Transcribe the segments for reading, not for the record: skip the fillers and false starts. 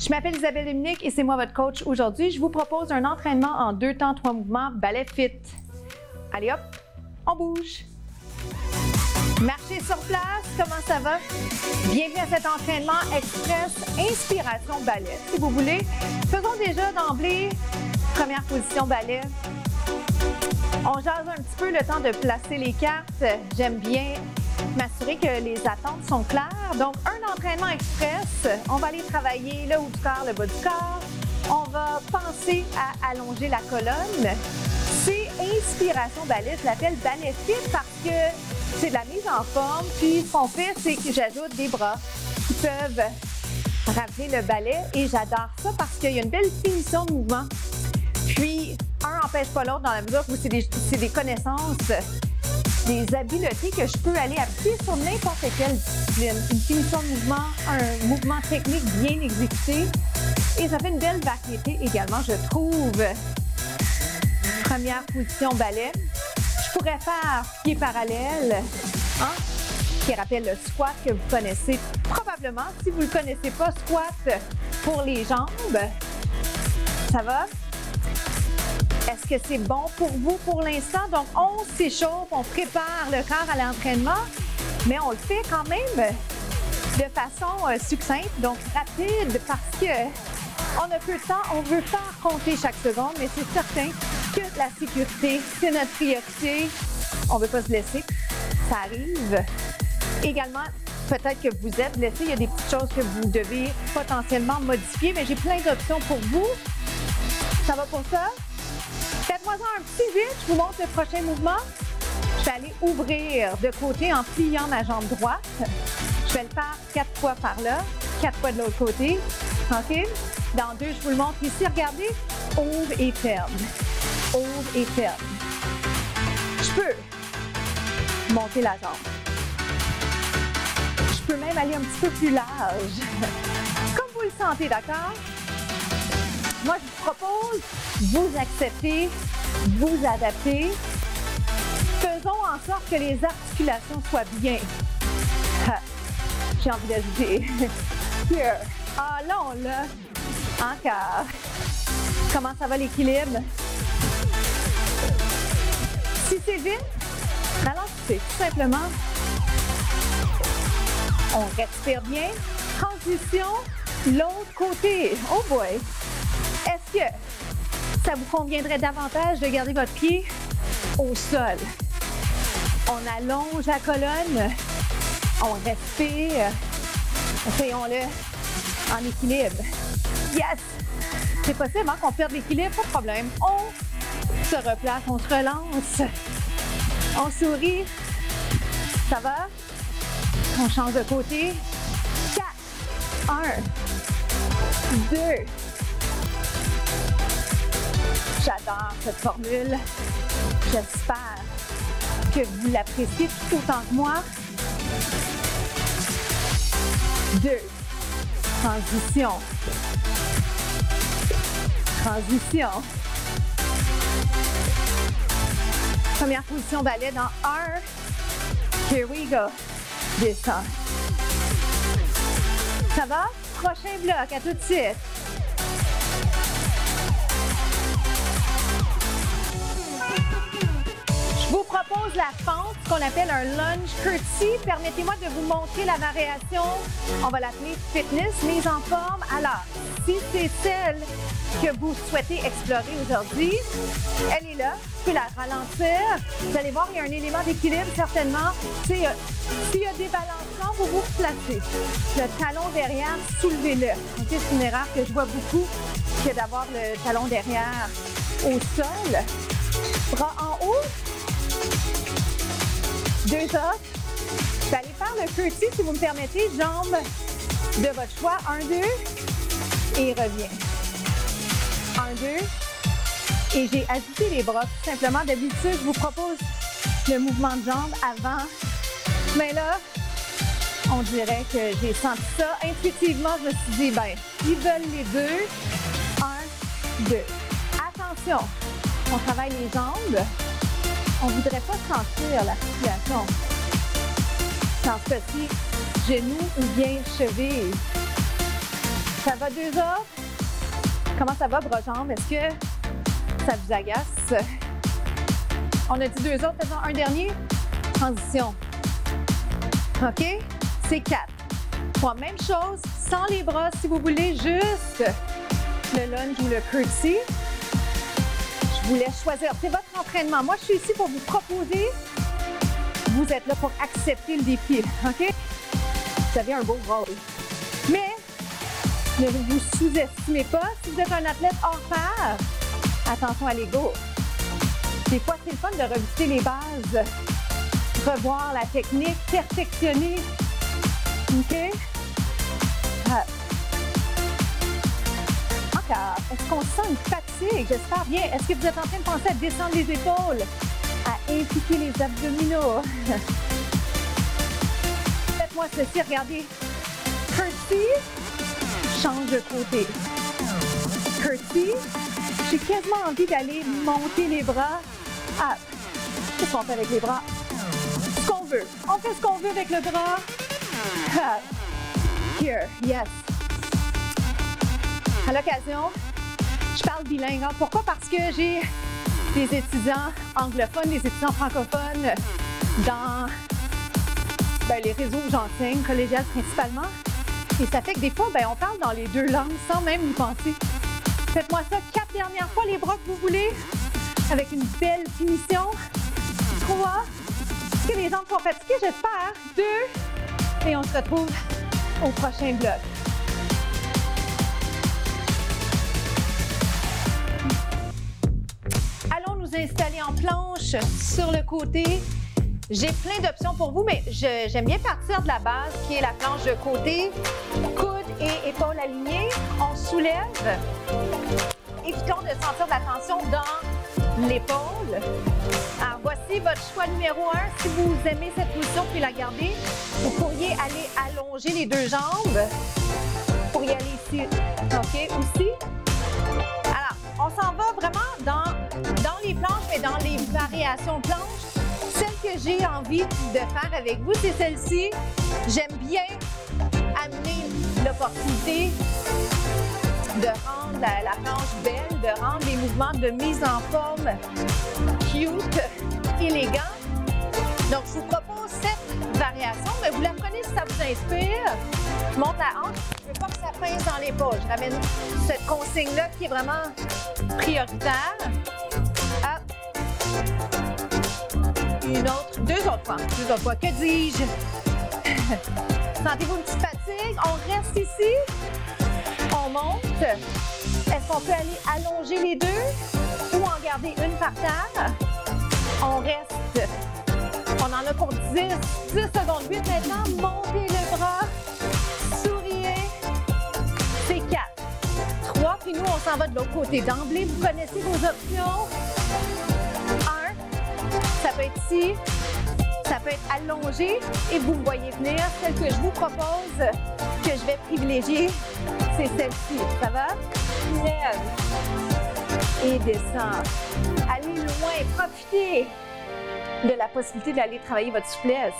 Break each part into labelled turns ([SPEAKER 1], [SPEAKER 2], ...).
[SPEAKER 1] Je m'appelle Isabelle Dominique et c'est moi votre coach aujourd'hui. Je vous propose un entraînement en 2 temps, 3 mouvements, ballet fit. Allez hop, on bouge. Marchez sur place, comment ça va? Bienvenue à cet entraînement express inspiration ballet. Si vous voulez, faisons déjà d'emblée, première position ballet. On jase un petit peu le temps de placer les cartes. J'aime bien m'assurer que les attentes sont claires. Donc, un entraînement express, on va aller travailler le haut du corps, le bas du corps. On va penser à allonger la colonne. C'est inspiration ballet, je l'appelle ballet fit parce que c'est de la mise en forme. Puis, ce qu'on fait, c'est que j'ajoute des bras qui peuvent ramener le ballet et j'adore ça parce qu'il y a une belle finition de mouvement. Puis, un n'empêche pas l'autre dans la mesure où c'est des connaissances, des habiletés que je peux aller appliquer sur n'importe quelle discipline. Une finition de mouvement, un mouvement technique bien exécuté. Et ça fait une belle variété également, je trouve. Première position ballet. Je pourrais faire pied parallèle, hein, qui rappelle le squat que vous connaissez probablement. Si vous ne le connaissez pas, squat pour les jambes. Ça va? Est-ce que c'est bon pour vous pour l'instant? Donc, on s'échauffe, on prépare le corps à l'entraînement, mais on le fait quand même de façon succincte, donc rapide, parce qu'on a peu de temps, on veut faire compter chaque seconde, mais c'est certain que la sécurité, c'est notre priorité. On ne veut pas se blesser, ça arrive. Également, peut-être que vous êtes blessé, il y a des petites choses que vous devez potentiellement modifier, mais j'ai plein d'options pour vous. Ça va pour ça? Faites-moi ça un petit vite, je vous montre le prochain mouvement. Je vais aller ouvrir de côté en pliant ma jambe droite. Je vais le faire 4 fois par là, 4 fois de l'autre côté. OK? Dans 2, je vous le montre ici. Regardez, ouvre et ferme. Ouvre et ferme. Je peux monter la jambe. Je peux même aller un petit peu plus large. Comme vous le sentez, d'accord? Moi, je vous propose, vous accepter, vous adapter. Faisons en sorte que les articulations soient bien. J'ai envie d'ajouter. Here. Ah, là. Encore. Comment ça va l'équilibre? Si c'est vite, ralentissez, tout simplement. On respire bien. Transition, l'autre côté. Oh boy! Est-ce que ça vous conviendrait davantage de garder votre pied au sol? On allonge la colonne, on respire, essayons-le en équilibre. Yes! C'est possible hein, qu'on perde l'équilibre, pas de problème. On se replace, on se relance, on sourit. Ça va? On change de côté. 4, 1, 2. J'adore cette formule. J'espère que vous l'appréciez tout autant que moi. 2. Transition. Transition. Première position ballet dans 1. Here we go. Descends. Ça va? Prochain bloc, à tout de suite. Je vous propose la fente, ce qu'on appelle un lunge curtsy. Permettez-moi de vous montrer la variation. On va l'appeler fitness, mise en forme. Alors, si c'est celle que vous souhaitez explorer aujourd'hui, elle est là. Vous pouvez la ralentir. Vous allez voir, il y a un élément d'équilibre certainement. S'il y a des balancements, vous vous placez. Le talon derrière, soulevez-le. Okay, c'est une erreur que je vois beaucoup, que d'avoir le talon derrière au sol. Bras en haut. 2 autres. Vous allez faire le curtsy, si vous me permettez, jambes de votre choix. 1, 2, et revient. 1, 2, et j'ai ajouté les bras, tout simplement. D'habitude, je vous propose le mouvement de jambes avant. Mais là, on dirait que j'ai senti ça. Intuitivement, je me suis dit, ben, ils veulent les deux. 1, 2. Attention, on travaille les jambes. On ne voudrait pas sentir l'articulation. Dans ce cas-ci, genou ou bien cheville. Ça va, 2 autres? Comment ça va, bras-jambes? Est-ce que ça vous agace? On a dit 2 autres, faisons un dernier. Transition. OK? C'est 4. Bon, même chose, sans les bras, si vous voulez, juste le lunge ou le curtsy. Je vous laisse choisir. C'est votre entraînement. Moi, je suis ici pour vous proposer. Vous êtes là pour accepter le défi. OK? Vous avez un beau rôle. Mais ne vous sous-estimez pas. Si vous êtes un athlète hors pair, attention à l'ego. Des fois, c'est le fun de revisiter les bases, revoir la technique, perfectionner. OK? Encore. Est-ce qu'on sent une fatigue? J'espère bien. Est-ce que vous êtes en train de penser à descendre les épaules, à impliquer les abdominaux? Faites-moi ceci, regardez. Curtsy, change de côté. Curtsy, j'ai quasiment envie d'aller monter les bras. Ah, qu'est-ce qu'on fait avec les bras? Ce qu'on veut. On fait ce qu'on veut avec le bras. Ah. Here, yes. À l'occasion, je parle bilingue. Pourquoi? Parce que j'ai des étudiants anglophones, des étudiants francophones dans les réseaux où j'enseigne, collégiales principalement. Et ça fait que des fois, on parle dans les 2 langues sans même y penser. Faites-moi ça 4 dernières fois, les bras que vous voulez, avec une belle finition. 3. Est-ce que les jambes sont fatiguées? J'espère. 2. Et on se retrouve au prochain bloc. Allons nous installer en planche sur le côté. J'ai plein d'options pour vous, mais j'aime bien partir de la base qui est la planche de côté. Coude et épaules alignées. On soulève. Évitons de sentir de la tension dans l'épaule. Alors, voici votre choix numéro 1. Si vous aimez cette position, puis la garder, vous pourriez aller allonger les 2 jambes. Vous pourriez aller ici. OK, aussi. Alors, on s'en va vraiment dans les planches, mais dans les variations planches. Celle que j'ai envie de faire avec vous, c'est celle-ci. J'aime bien amener l'opportunité de rendre la planche belle, de rendre les mouvements de mise en forme cute, élégants. Donc, je vous propose cette variation, mais vous la prenez si ça vous inspire. Je monte la hanche, je ne veux pas que ça pince dans l'épaule. Je ramène cette consigne-là qui est vraiment prioritaire. Hop. Une autre, 2 autres fois. Que dis-je? Sentez-vous une petite fatigue? On reste ici. On monte. Est-ce qu'on peut aller allonger les 2 ou en garder une par terre? On reste. On en a pour 10 secondes. 8 maintenant. Montez le bras. Souriez. C'est 4. 3. Puis nous, on s'en va de l'autre côté. D'emblée, vous connaissez vos options. 1. Ça peut être ici. Ça peut être allongé. Et vous me voyez venir. Celle que je vous propose, que je vais privilégier, c'est celle-ci. Ça va? Lève. Et descend. Allez loin. Profitez de la possibilité d'aller travailler votre souplesse.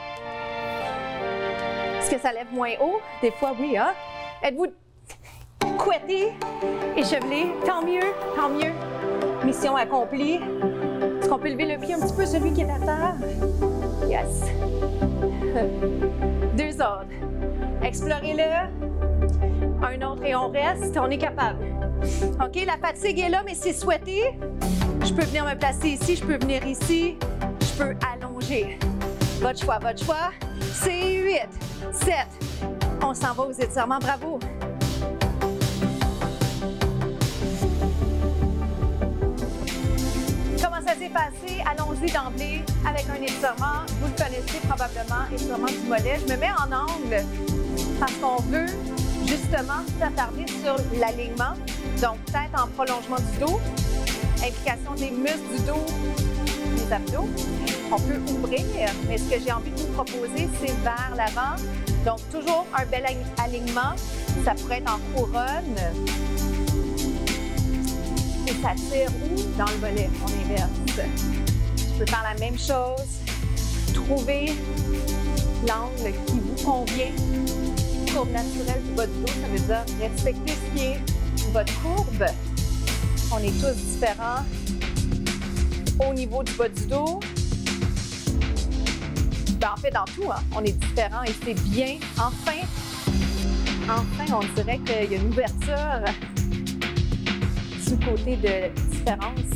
[SPEAKER 1] Est-ce que ça lève moins haut? Des fois, oui, hein? Êtes-vous couetté, échevelé? Tant mieux, tant mieux. Mission accomplie. Est-ce qu'on peut lever le pied un petit peu, celui qui est à terre? Yes. 2 autres. Explorez-le. Un autre et on reste. On est capable. OK, la fatigue est là, mais c'est souhaité. Je peux venir me placer ici, je peux venir ici, je peux allonger. Votre choix, votre choix. C'est 8, 7. On s'en va aux étirements. Bravo. Comment ça s'est passé? Allons-y d'emblée avec un étirement. Vous le connaissez probablement, étirement du mollet. Je me mets en angle parce qu'on veut justement s'attarder sur l'alignement. Donc, tête en prolongement du dos, implication des muscles du dos, des abdos. On peut ouvrir, mais ce que j'ai envie de vous proposer, c'est vers l'avant. Donc, toujours un bel alignement. Ça pourrait être en couronne. Et ça tire où? Dans le mollet. On inverse. Je peux faire la même chose. Trouver l'angle qui vous convient. courbe naturelle du bas du dos, ça veut dire respecter ce qui est votre courbe. On est tous différents au niveau du bas du dos. Ben, en fait, dans tout, hein, on est différents et c'est bien. Enfin, on dirait qu'il y a une ouverture du côté de différence.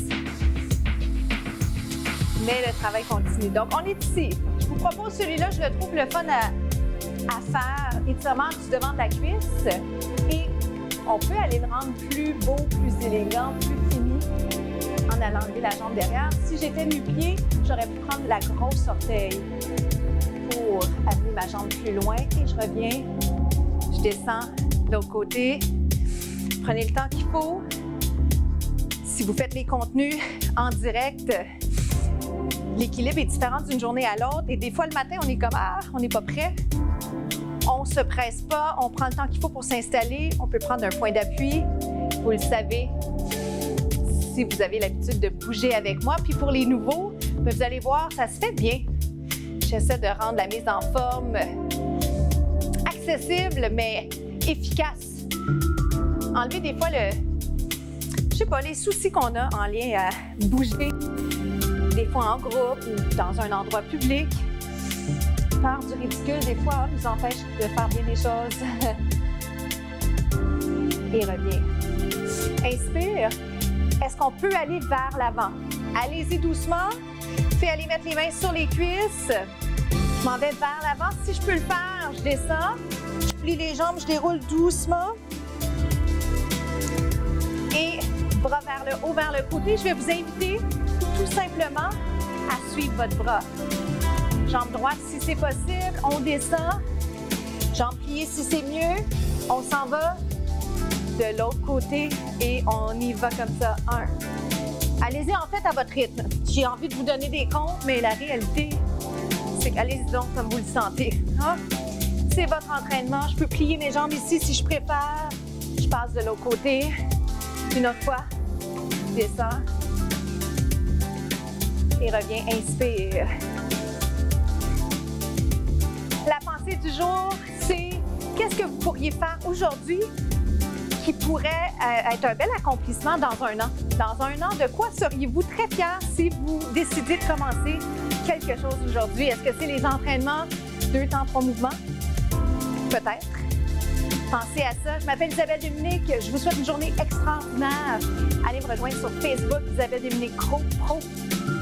[SPEAKER 1] Mais le travail continue. Donc, on est ici. Je vous propose celui-là, je le trouve le fun à faire. Étirement du devant de la cuisse. Et on peut aller le rendre plus beau, plus élégant, plus fini en allant enlever la jambe derrière. Si j'étais nu-pied, j'aurais pu prendre la grosse orteil pour amener ma jambe plus loin. Et je reviens, je descends de l'autre côté. Prenez le temps qu'il faut. Si vous faites les contenus en direct, l'équilibre est différent d'une journée à l'autre. Et des fois, le matin, on est comme « Ah, on n'est pas prêt ». On ne se presse pas, on prend le temps qu'il faut pour s'installer. On peut prendre un point d'appui, vous le savez, si vous avez l'habitude de bouger avec moi. Puis pour les nouveaux, vous allez voir, ça se fait bien. J'essaie de rendre la mise en forme accessible, mais efficace. Enlever des fois les soucis qu'on a en lien à bouger, des fois en groupe ou dans un endroit public. Peur du ridicule, des fois, nous empêche de faire bien les choses. Et reviens. Inspire. Est-ce qu'on peut aller vers l'avant? Allez-y doucement. Fais aller mettre les mains sur les cuisses. Je m'en vais vers l'avant. Si je peux le faire, je descends. Je plie les jambes, je déroule doucement. Et bras vers le haut, vers le côté. Je vais vous inviter tout simplement à suivre votre bras. Jambe droite si c'est possible, on descend. Jambe pliée si c'est mieux. On s'en va de l'autre côté et on y va comme ça. 1. Allez-y en fait à votre rythme. J'ai envie de vous donner des comptes, mais la réalité, c'est qu'allez-y donc comme vous le sentez. Hein? C'est votre entraînement. Je peux plier mes jambes ici si je préfère. Je passe de l'autre côté. Une autre fois. Descends. Et reviens. Inspire. La pensée du jour, c'est qu'est-ce que vous pourriez faire aujourd'hui qui pourrait être un bel accomplissement dans un an? Dans un an, de quoi seriez-vous très fiers si vous décidiez de commencer quelque chose aujourd'hui? Est-ce que c'est les entraînements 2 temps 3 mouvements? Peut-être. Pensez à ça. Je m'appelle Isabelle Deminique. Je vous souhaite une journée extraordinaire. Allez me rejoindre sur Facebook, Isabelle Deminique Pro.